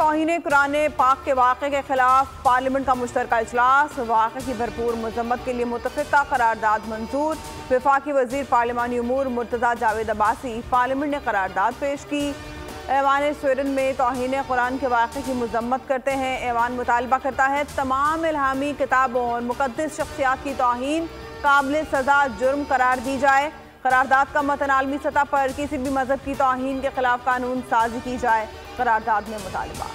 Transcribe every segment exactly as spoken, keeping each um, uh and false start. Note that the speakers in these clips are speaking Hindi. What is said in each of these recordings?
तौहीन कुरान पाक के वाक़े के खिलाफ पार्लियामेंट का मुश्तरका इजलास। वाक़े की भरपूर मजम्मत के लिए मुतफ़िक़ा करारदाद मंजूर। वफाकी वज़ीर पार्लिमानी उमूर मुर्तज़ा जावेद अब्बासी पार्लियामेंट ने करारदाद पेश की। ऐवान स्वीडन में तौहीन कुरान के वाक़े की मजम्मत करते हैं। ऐवान मुतालबा करता है तमाम इल्हामी किताबों और मुक़द्दस शख्सियात की तौहीन काबिल सज़ा जुर्म करार दी जाए। करारदाद का मतन आलमी सतह पर किसी भी मजहब की तौहीन के खिलाफ कानून साजी की जाए। करारदाद में मुतालबा।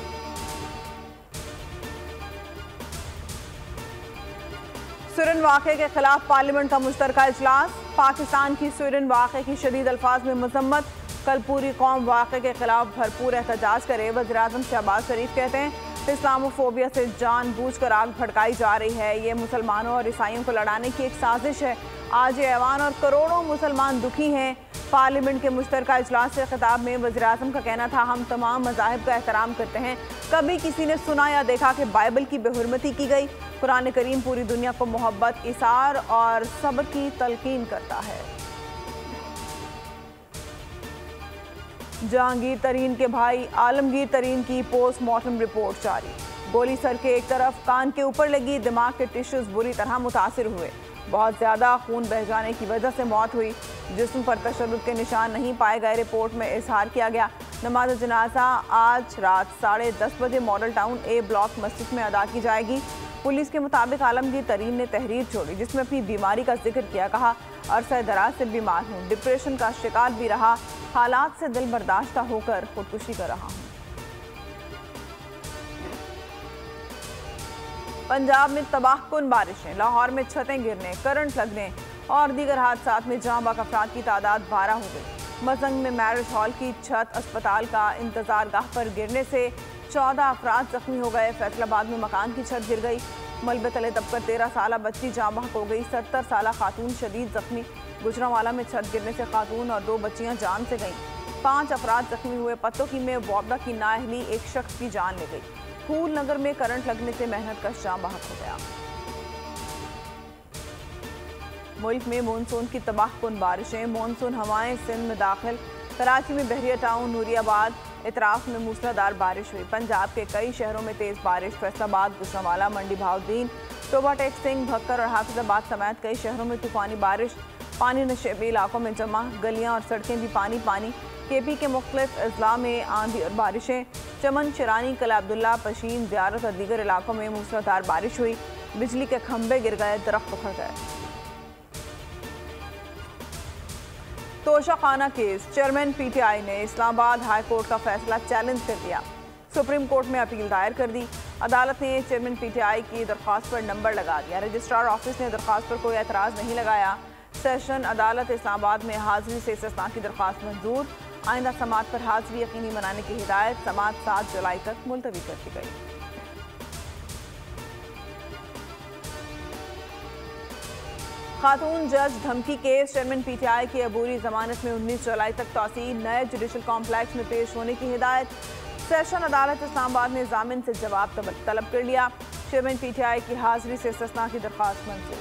स्वीडन वाक़े के खिलाफ पार्लियामेंट का मुश्तरका इजलास। पाकिस्तान की स्वीडन वाक़े की शदीद अल्फाज में मजम्मत। कल पूरी कौम वाक़े के खिलाफ भरपूर एहतजाज करे। वज़ीर-ए-आज़म शहबाज शरीफ कहते हैं इस्लामोफोबिया से जानबूझकर आग भड़काई जा रही है। ये मुसलमानों और ईसाइयों को लड़ाने की एक साजिश है। आज ये ऐवान और करोड़ों मुसलमान दुखी हैं। पार्लियामेंट के मुश्तरका इजलास से खिताब में वज़ीर-ए-आज़म का कहना था हम तमाम मज़ाहिब का एहतराम करते हैं। कभी किसी ने सुना या देखा कि बाइबल की बेहुरमती की गई। कुरान करीम पूरी दुनिया को मोहब्बत, इसार और सब्र की तलकीन करता है। जहांगीर तरीन के भाई आलमगीर तरीन की पोस्टमार्टम रिपोर्ट जारी। गोली सर के एक तरफ कान के ऊपर लगी, दिमाग के टिश्यूज बुरी तरह मुतासिर हुए। बहुत ज़्यादा खून बह जाने की वजह से मौत हुई। जिस्म पर तशद्दुद के निशान नहीं पाए गए, रिपोर्ट में इजहार किया गया। नमाज जनाजा आज रात साढ़े दस बजे मॉडल टाउन ए ब्लॉक मस्जिद में अदा की जाएगी। पुलिस के मुताबिक आलमगीर तरीन ने तहरीर छोड़ी जिसमें अपनी बीमारी का जिक्र किया। कहा अरसा दराज से बीमार हूँ, डिप्रेशन का शिकार भी रहा, हालात से दिल बर्दाश्त होकर खुदकुशी कर रहा हूँ। पंजाब में तबाहकुन बारिशें, लाहौर में छतें गिरने, करंट लगने और दीगर हादसात में जहाँ बाक अफराद की तादाद बारह हो गई। मजंग में मैरिज हॉल की छत अस्पताल का इंतजार गाह पर गिरने से चौदह अफराद जख्मी हो गए। फैसलाबाद में मकान की छत गिर गई। मलबे तले दबकर तेरह साल बच्ची जहाँ बहक हो गई। सत्तर साल खातून शदीद जख्मी। गुजरांवाला में छत गिरने से खातून और दो बच्चियां जान से गईं। पाँच अफराद जख्मी हुए। पत्तोकी में वापदा की नाअहली, एक शख्स की जान ले गई। फूल नगर में करंट लगने से मेहनत का जाँ बहक हो गया। मुल्क में मानसून की तबाहकुन बारिशें, मानसून हवाएं सिंध में दाखिल। कराची में बहरिया टाउन, नूरियाबाद, इतराफ में मूसलाधार बारिश हुई। पंजाब के कई शहरों में तेज बारिश। फैसलाबाद, गुजरांवाला, मंडी भाउद्दीन, टोबा टेक सिंह, भक्कर और हाफिजाबाद समेत कई शहरों में तूफानी बारिश। पानी नशेबी इलाकों में जमा, गलियां और सड़कें भी पानी पानी। के पी के मुख्तलिफ अजला में आंधी और बारिशें। चमन, शिरानी, कला अब्दुल्ला, पशीन, ज़ियारत और दीगर इलाकों में मूसलाधार बारिश हुई। बिजली के खंभे गिर गए, दरख्त उखड़ गए। तोशाखाना केस, चेयरमैन पीटीआई ने इस्लामाबाद हाई कोर्ट का फैसला चैलेंज कर दिया। सुप्रीम कोर्ट में अपील दायर कर दी। अदालत ने चेयरमैन पीटीआई की दरख्वास्त पर नंबर लगा दिया। रजिस्ट्रार ऑफिस ने दरख्वास्त पर कोई एतराज़ नहीं लगाया। सेशन अदालत इस्लामाबाद में हाजिरी से इस्तिस्ना की दरख्वास्त मंजूर। आइंदा समात पर हाजिरी यकीनी बनाने की हिदायत। समात सात जुलाई तक मुलतवी कर दी गई। खातून जज धमकी केस, चेयरमैन पीटीआई की अबूरी जमानत में उन्नीस जुलाई तक तौसील। नए जुडिशल कॉम्प्लेक्स में पेश होने की हिदायत। सेशन अदालत इस्लामाबाद ने जामिन से जवाब तलब कर लिया। चेयरमैन पीटीआई की हाजिरी से इस्तिस्ना की दरख्वास्त मंजूर।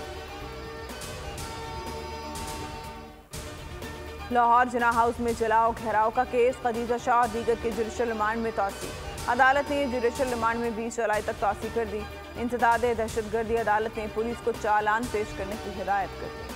लाहौर जिना हाउस में जलाओ घेराव का केस, खदीजा शाह और दीगर के जुडिशल रिमांड में तौसी। अदालत ने जुडिशल रिमांड में बीस जुलाई तक तौसी कर दी। इंसदाद दहशतगर्दी, अदालत ने पुलिस को चालान पेश करने की हिदायत कर दी।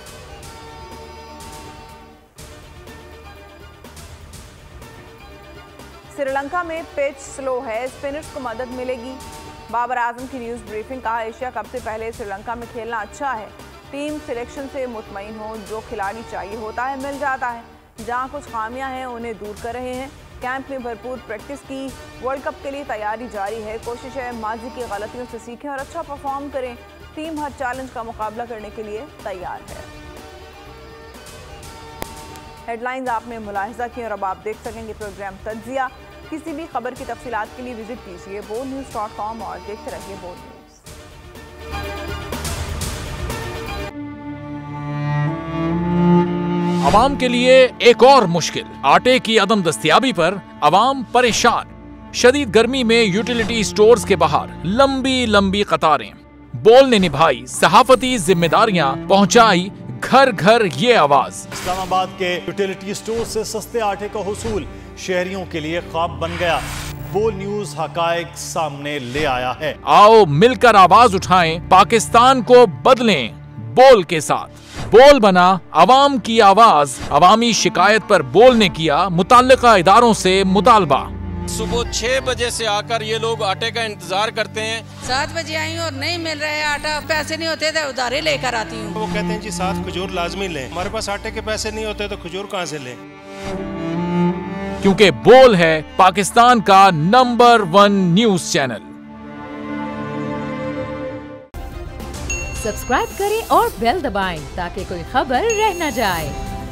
श्रीलंका में पिच स्लो है, स्पिनर्स को मदद मिलेगी। बाबर आजम की न्यूज़ ब्रीफिंग। कहा एशिया कप से पहले श्रीलंका में खेलना अच्छा है। टीम सिलेक्शन से मुतमईन हो, जो खिलाड़ी चाहिए होता है मिल जाता है। जहां कुछ खामियां हैं उन्हें दूर कर रहे हैं। कैंप में भरपूर प्रैक्टिस की। वर्ल्ड कप के लिए तैयारी जारी है। कोशिश है माजी की गलतियों से सीखें और अच्छा परफॉर्म करें। टीम हर चैलेंज का मुकाबला करने के लिए तैयार है। हेडलाइंस आपने मुलाहिजा की और अब आप देख सकेंगे प्रोग्राम तज्जिया। किसी भी खबर की तफसीलात के लिए विजिट कीजिए बोल न्यूज़ डॉट कॉम और देखते रहिए बोल न्यूज़। अवाम के लिए एक और मुश्किल, आटे की अदम दस्तयाबी पर अवाम परेशान। शदीद गर्मी में यूटिलिटी स्टोर्स के बाहर लंबी लंबी कतारें। बोल ने निभाई सहाफती जिम्मेदारियां, पहुंचाई घर घर ये आवाज। इस्लामाबाद के यूटिलिटी स्टोर से सस्ते आटे का हुसूल शहरियों के लिए ख्वाब बन गया। वो न्यूज हकायक सामने ले आया है। आओ मिलकर आवाज उठाएं, पाकिस्तान को बदलें बोल के साथ। बोल बना अवाम की आवाज, अवामी शिकायत पर बोल ने किया मुताल्लिका इदारों से मुतालबा। सुबह छह बजे से आकर ये लोग आटे का इंतजार करते हैं। सात बजे आई और नहीं मिल रहा है आटा, पैसे नहीं होते थे उधारे लेकर आती हूँ। वो कहते हैं जी सात खजूर लाजमी लें, हमारे पास आटे के पैसे नहीं होते तो खजूर कहाँ से लें। क्योंकि बोल है पाकिस्तान का number one news channel. Subscribe करें और बेल दबाएं ताकि कोई खबर रह न जाए।